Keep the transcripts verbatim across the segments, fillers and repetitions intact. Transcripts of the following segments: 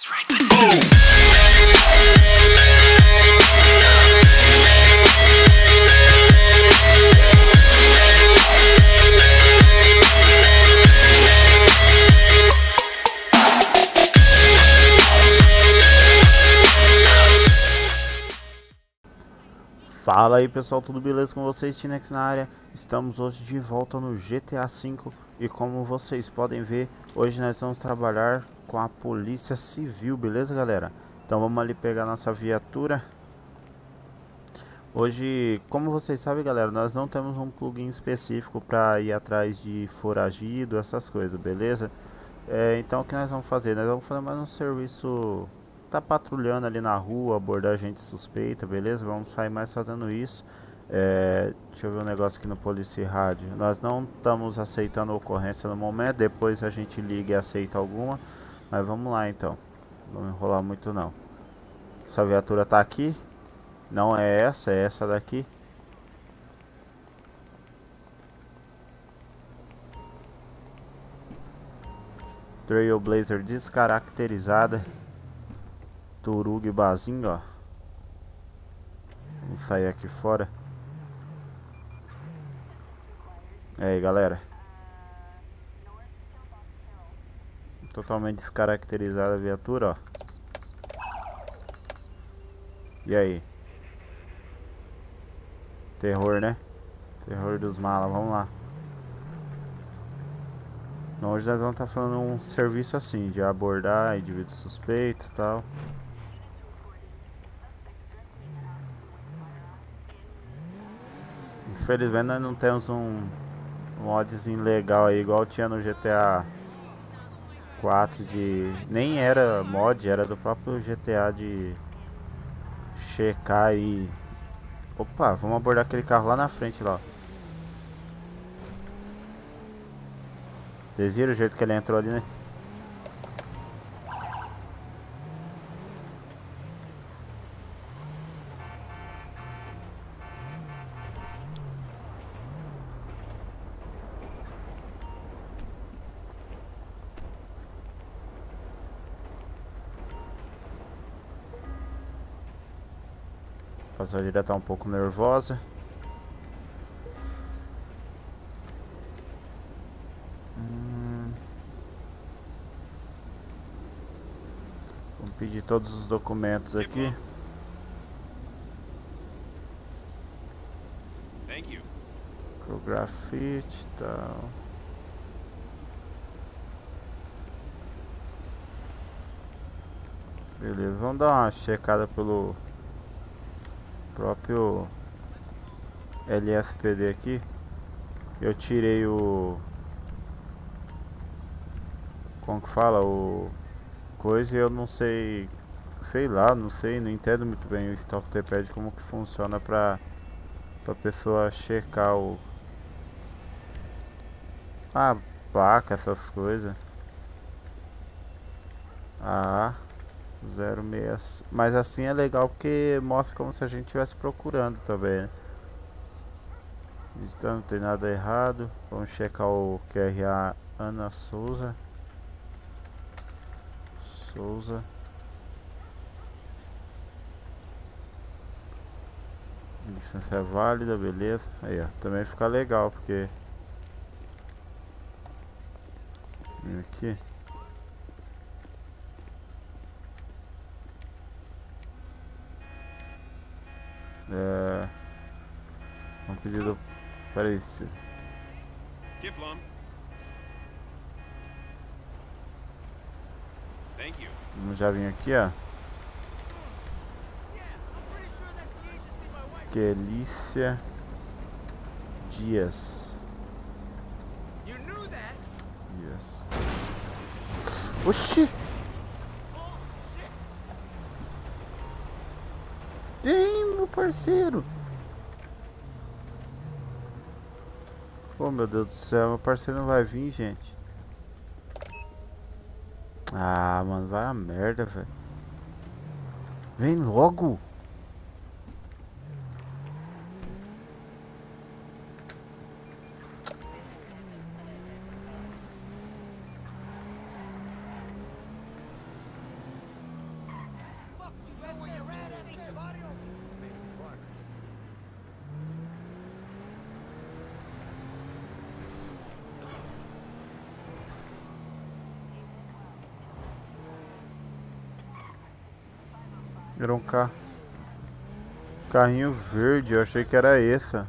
Fala aí pessoal, tudo beleza com vocês? Tinex na área. Estamos hoje de volta no G T A cinco e como vocês podem ver, hoje nós vamos trabalhar com a Polícia Civil, beleza galera? Então vamos ali pegar nossa viatura. Hoje, como vocês sabem galera, nós não temos um plugin específico para ir atrás de foragido, essas coisas, beleza? É, então o que nós vamos fazer? Nós vamos fazer mais um serviço... Tá patrulhando ali na rua, abordar gente suspeita, beleza? Vamos sair mais fazendo isso. É, deixa eu ver um negócio aqui no Police Rádio. Nós não estamos aceitando ocorrência no momento. Depois a gente liga e aceita alguma. Mas vamos lá então. Não vamos enrolar muito não. Essa viatura tá aqui. Não é essa, é essa daqui. Trailblazer descaracterizada. Turug Bazinho, ó. Vamos sair aqui fora. E aí, galera. Totalmente descaracterizada a viatura, ó. E aí? Terror, né? Terror dos malas, vamos lá. Hoje nós vamos estar falando um serviço assim, de abordar indivíduo suspeito e tal. Infelizmente nós não temos um modzinho legal aí, igual tinha no G T A quatro de... Nem era mod, era do próprio G T A de checar aí. Opa, vamos abordar aquele carro lá na frente lá. Vocês viram o jeito que ele entrou ali, né? A passageira tá um pouco nervosa. Hum. Vamos pedir todos os documentos aqui. Pro grafite e tal. Beleza, vamos dar uma checada pelo próprio L S P D aqui. Eu tirei o... Como que fala? O... Coisa e eu não sei... Sei lá, não sei, não entendo muito bem o Stop the Pad, como que funciona pra... Pra pessoa checar o... A placa, essas coisas. Ah... zero seis. Mas assim é legal porque mostra como se a gente estivesse procurando também, né? Visitando, não tem nada errado. Vamos checar o Q R A Ana Souza. Souza. Licença é válida, beleza. Aí, ó, também fica legal porque... Vem aqui. É... Um pedido... Pera aí, tio. Vamos já vir aqui, ó. Kelícia Dias. Dias. Oxi! Tem, meu parceiro. Oh meu Deus do céu, meu parceiro não vai vir, gente. Ah, mano, vai a merda, velho. Vem logo. Era um ca... carrinho verde, eu achei que era essa.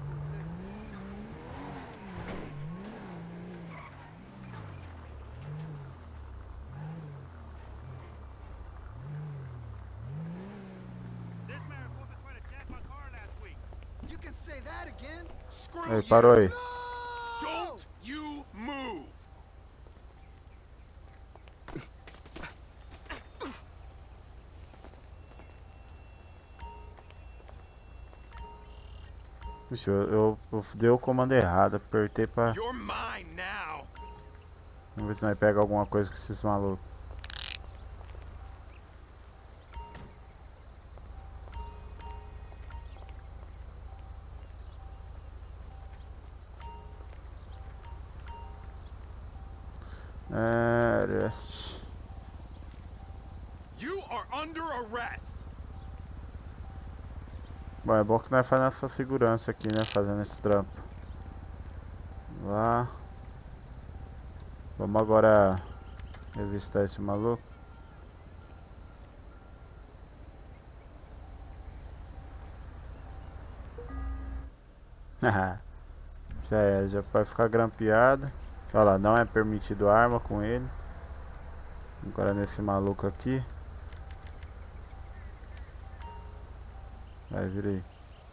Aí, parou aí. Don't you move. Deixa eu, eu, eu dei o comando errado, apertei pra... You're mine now. Vamos ver se nós pega alguma coisa com esses malucos. É, arrest. You are under arrest. Bom, é bom que nós fazemos essa segurança aqui, né? Fazendo esse trampo. Lá. Vamos agora revistar esse maluco. Já é, já vai ficar grampeado. Olha lá, não é permitido arma com ele. Agora nesse maluco aqui. Vai, vira aí.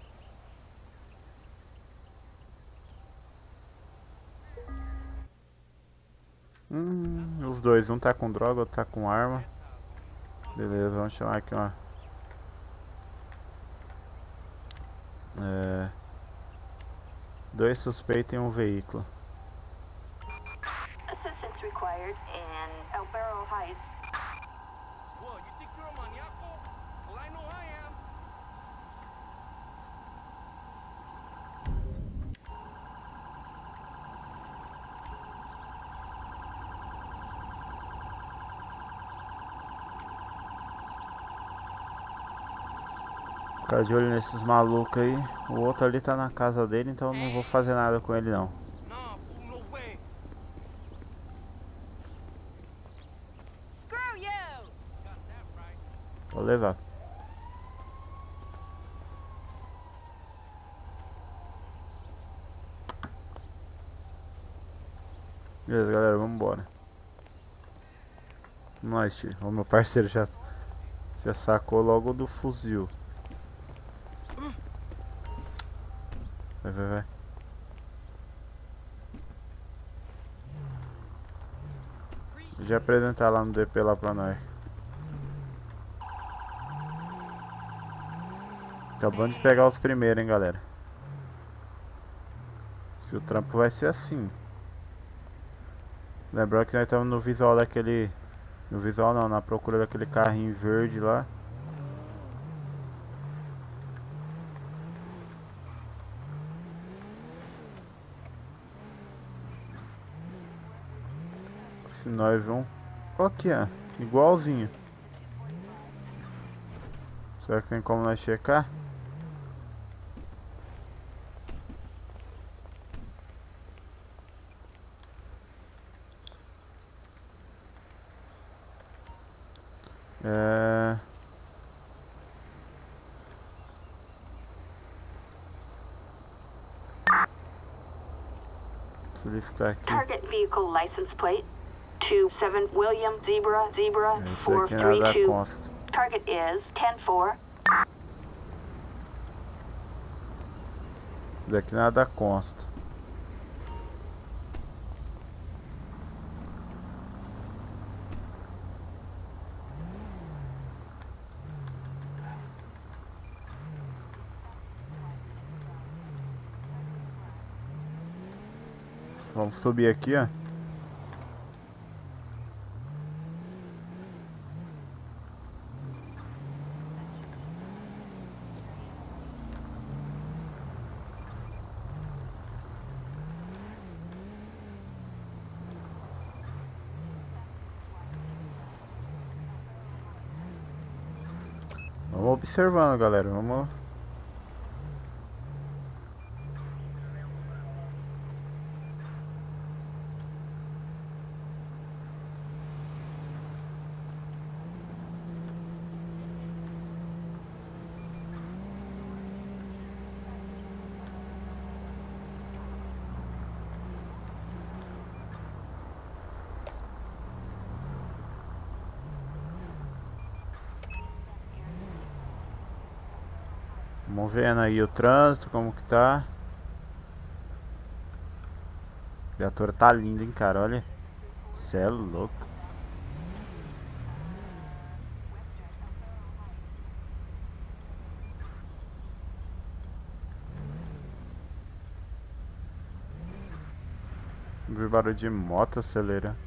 Hum, os dois, um tá com droga, outro tá com arma. Beleza, vamos chamar aqui uma... É... Dois suspeitos em um veículo. Assistance required in El Barro Heights. What, you think you're a maniaco? Well, I know I am. Ficar de olho nesses malucos aí. O outro ali tá na casa dele, então eu não vou fazer nada com ele não. Nah, fool, no way. Screw you! Got that right. Vou levar. Beleza, galera, vamos embora. Nós, tio. O meu parceiro já, já sacou logo do fuzil. Vai, vai, vai. Vou já apresentar lá no D P lá pra nós. Acabando de pegar os primeiros, hein, galera. Se o trampo vai ser assim. Lembrando que nós estamos no visual daquele... No visual não, na procura daquele carrinho verde lá. Se nós vamos... Qual que é? Igualzinho. Será que tem como nós checar? É... Solicitar aqui. Target vehicle license plate two seven William Zebra Zebra Esse four aqui é three da two. consta. Target is ten four. Daqui nada consta. Vamos subir aqui, ó. Vamos observando, galera. Vamos... Vamos vendo aí o trânsito, como que tá. A viatura tá linda, hein, cara, olha. Cê é louco. Vi barulho de moto acelera.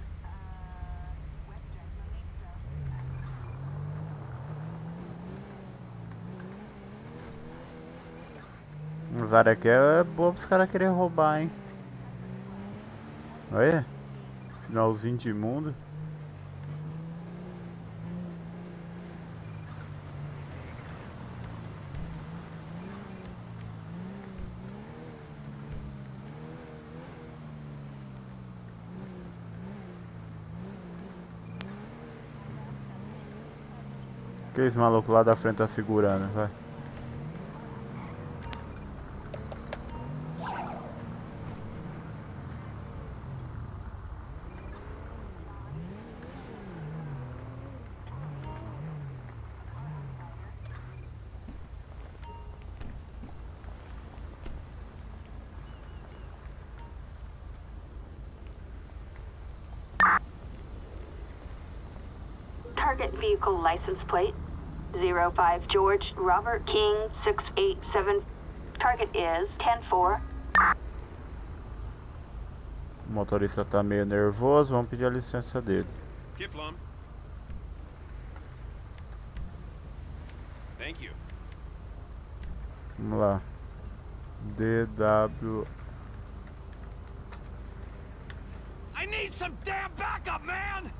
As áreas aqui é boa pros caras querem roubar, hein. Olha. Finalzinho de mundo. Que esse maluco lá da frente tá segurando, vai. Target vehicle license plate zero five George Robert King six eight seven. Target is ten four. O motorista tá meio nervoso, vamos pedir a licença dele. Kiflum. Thank you. Vamos lá. D W. I need some damn backup, man!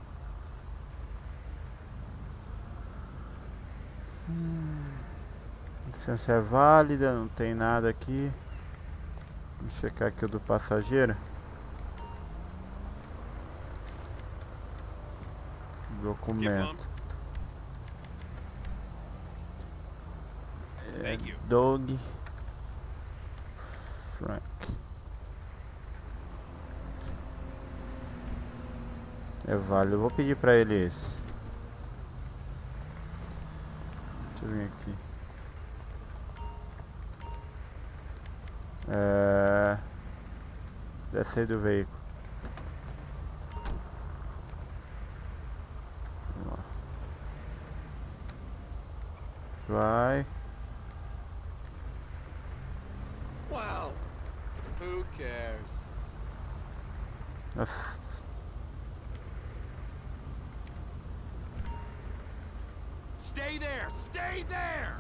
Licença é válida, não tem nada aqui. Vamos checar aqui o do passageiro. Documento. É, Thank you. Doug Frank. É válido. Eu vou pedir pra ele esse. Deixa eu vir aqui. É... Desce aí do veículo. Vamos lá. Vai. Well, who cares? Nossa. Stay there! Stay there!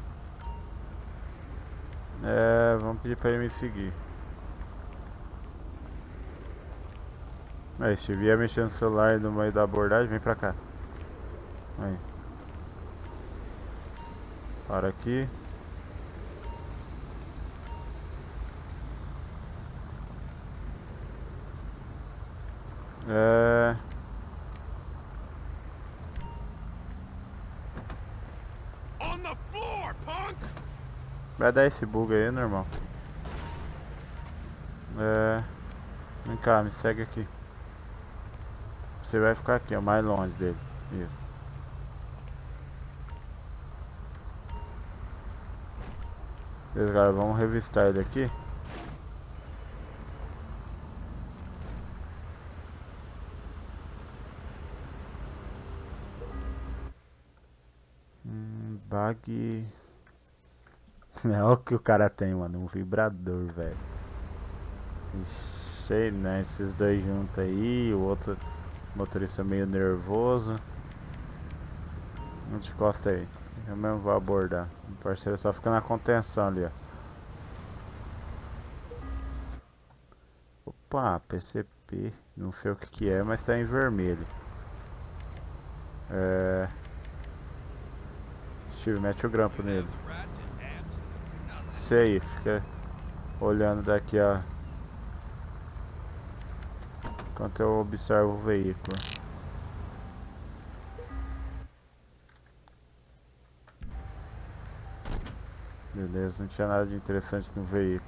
É, vamos pedir pra ele me seguir. Aí, se vier mexendo no celular no meio da abordagem, vem pra cá. Aí. Para aqui. É... On the floor, punk! Vai dar esse bug aí, normal. É... Vem cá, me segue aqui. Você vai ficar aqui, ó, mais longe dele. Isso. Beleza, galera, vamos revistar ele aqui. Hum, bag... É o que o cara tem, mano, um vibrador, velho. Sei, né, esses dois juntos aí, o outro motorista meio nervoso. Não te encosta aí, eu mesmo vou abordar. O parceiro só fica na contenção ali, ó. Opa, P C P, não sei o que que é, mas tá em vermelho. É... Steve, mete o grampo nele. Isso aí, fica olhando daqui, ó, enquanto eu observo o veículo. Beleza, não tinha nada de interessante no veículo.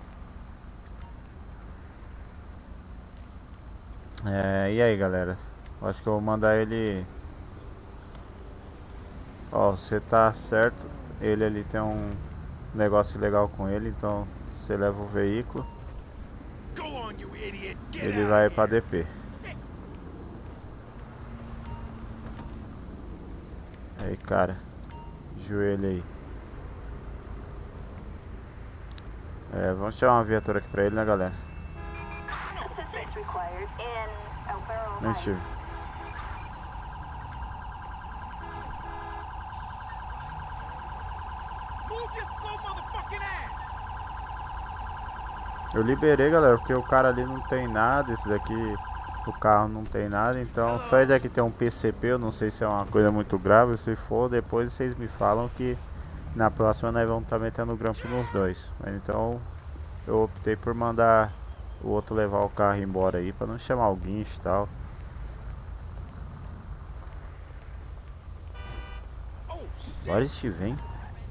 É, e aí, galera? Acho que eu vou mandar ele... Ó, você tá certo, ele ali tem um... negócio legal com ele, então você leva o veículo, Go on, you idiot. Get ele out vai of pra here. D P. Aí, cara, joelho aí. É, vamos chamar uma viatura aqui pra ele, né, galera? Assistance required in El Barrel Vem, Heights. Steve. Move your slow motherfucking ass. Eu liberei, galera, porque o cara ali não tem nada, esse daqui, o carro não tem nada, então só esse daqui tem um P C P, eu não sei se é uma coisa muito grave, se for, depois vocês me falam que na próxima nós vamos estar metendo o grampo nos dois. Mas então eu optei por mandar o outro levar o carro embora aí, pra não chamar o guincho e tal. Oh, shit. Bora, Steve, hein?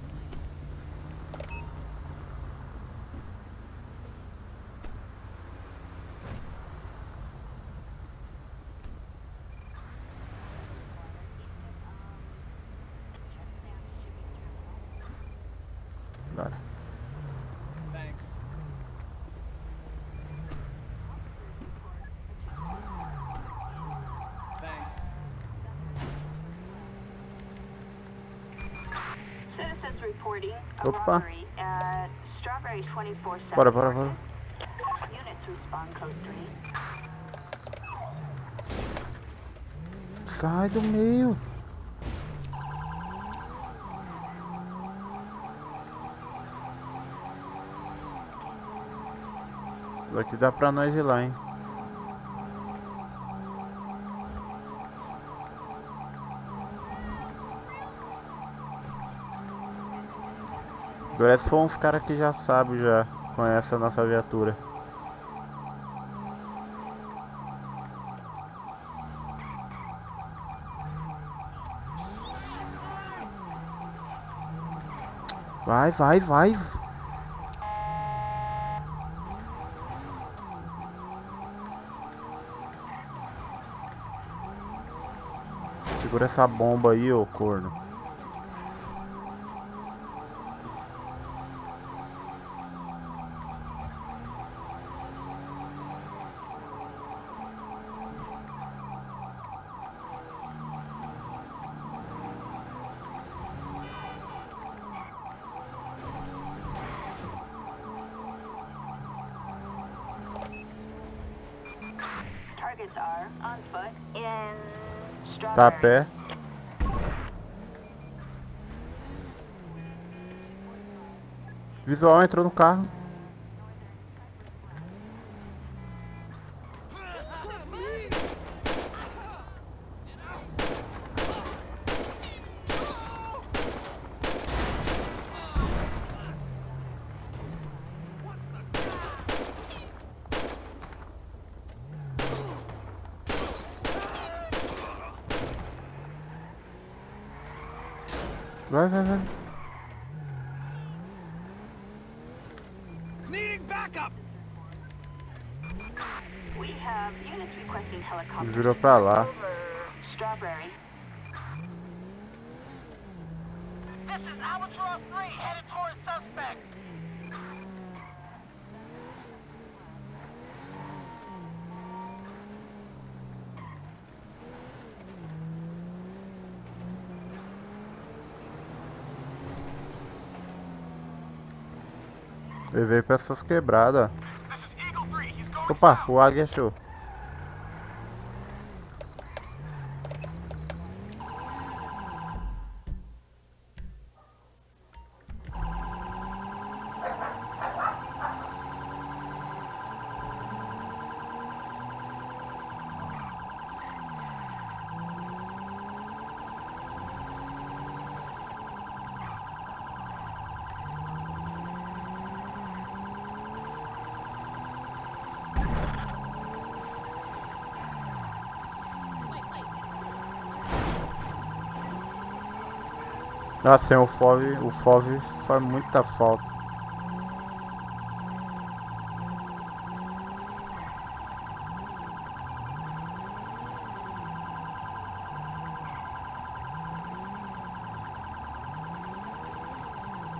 Bora. Thanks. Thanks. Citizens reporting a Opa. robbery at Strawberry twenty-four seven. Bora, bora, bora. Units respond code three. Sai do meio. Isso aqui dá pra nós ir lá, hein? Parece que foi uns caras que já sabem, já conhecem a nossa viatura. Vai, vai, vai. Segura essa bomba aí, ô corno. Targets are on foot in Strawberry. Tá a pé. Visual entrou no carro. Vai, vai, vai. Needing backup. We have units requesting helicopter. Virou pra lá. Over Strawberry. This is Albatross three headed towards suspect. Ele veio pra essas quebradas. This is Eagle three. He's going Opa, o águia achou. Nossa, sem o F O V, o F O V faz muita falta.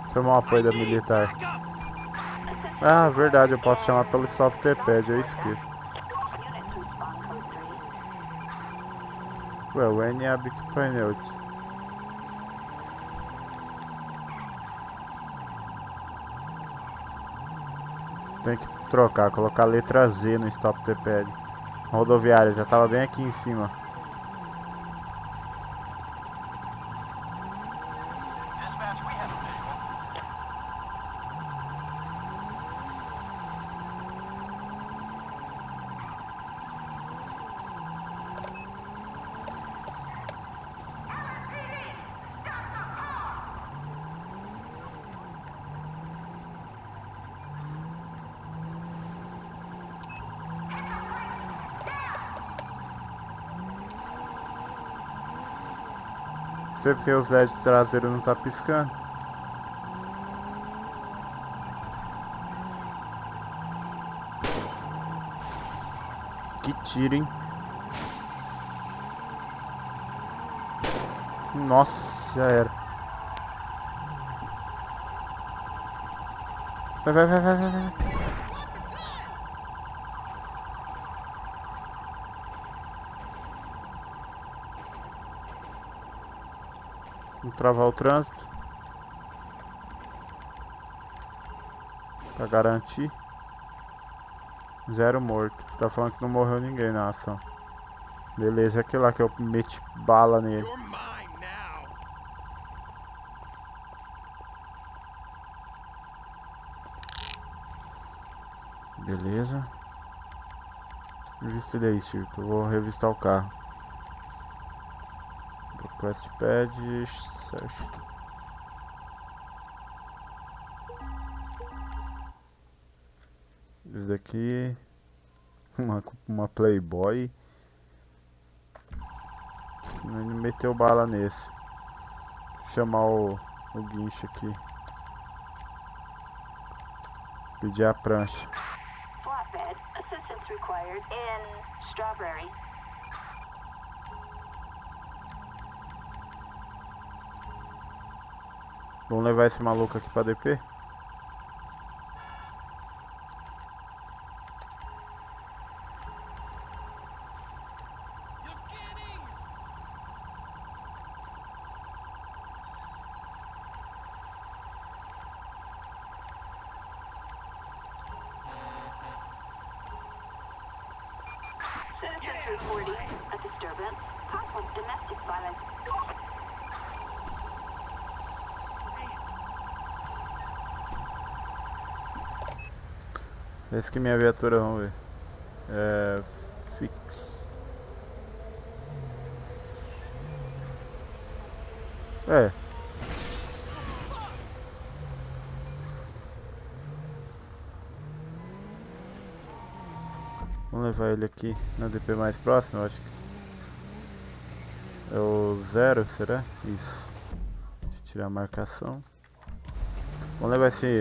Chamar o apoio da militar. Ah, verdade, eu posso chamar pelo stop T-pad, eu esqueço. Units with spawn code three. Ué, o N é a Big Pioneer. Tem que trocar, colocar a letra Z no stop T-pad. Rodoviária, já tava bem aqui em cima. Não sei porque os L E D traseiros não tá piscando. Que tiro, hein? Nossa, já era. Vai, vai, vai, vai, vai, vai. Vamos travar o trânsito pra garantir. Zero morto. Tá falando que não morreu ninguém na ação. Beleza, é aquele lá que eu meti bala nele. You're mine now. Beleza. Revista ele aí, Chico. Eu vou revistar o carro. Request pad, search. Esse daqui. Uma, uma Playboy. Ele meteu bala nesse. Vou chamar o, o guincho aqui. Pedir a prancha. Flatbed. Assistance required in Strawberry. Vamos levar esse maluco aqui pra D P? You're kidding. Citizens reporting a disturbance. Possible domestic violence. Esse que minha viatura, vamos ver. É. Fix. É. Vamos levar ele aqui na D P mais próxima, eu acho que. É o zero, será? Isso. Deixa eu tirar a marcação. Vamos levar esse.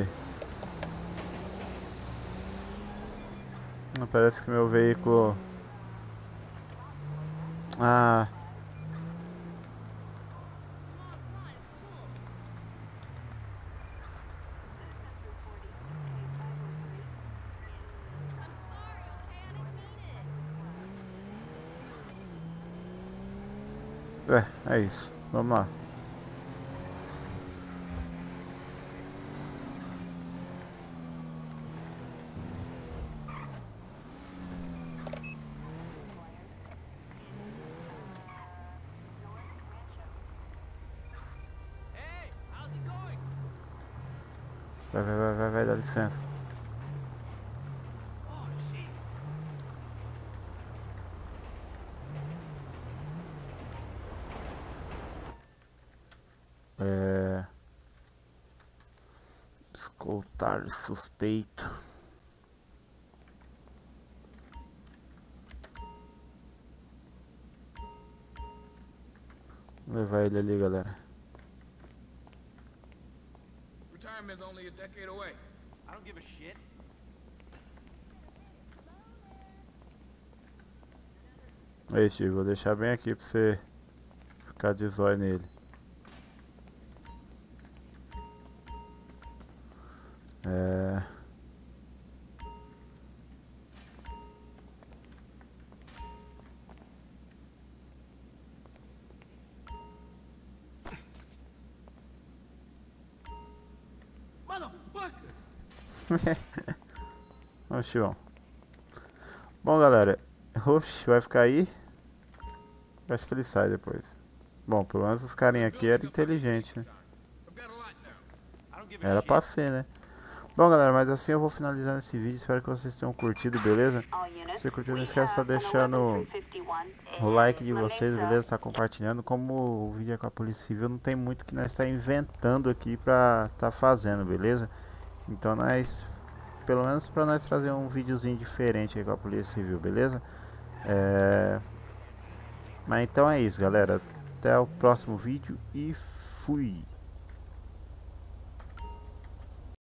Parece que meu veículo. Ah. É, é isso. Vamos lá. Hey, how's it going? Vai, vai, vai, vai, vai, dá licença. Oh shit. É. Escoltar suspeito. Vou levar ele ali, galera. Retirement's only a decade away. I don't give a shit. Aí, Chico, vou deixar bem aqui pra você ficar de zóio nele. É... Oxi, bom. Bom, galera. Oxi, vai ficar aí? Eu acho que ele sai depois. Bom, pelo menos os carinha aqui eram inteligentes, né? Era pra ser, né? Bom, galera, mas assim eu vou finalizando esse vídeo. Espero que vocês tenham curtido, beleza? Se você curtiu, não esquece de estar deixando o like de vocês, beleza? Tá compartilhando. Como o vídeo é com a Polícia Civil, não tem muito que nós está inventando aqui pra tá fazendo, beleza? Então nós, pelo menos pra nós trazer um videozinho diferente aí com a Polícia Civil, beleza? É... Mas então é isso, galera. Até o próximo vídeo e fui!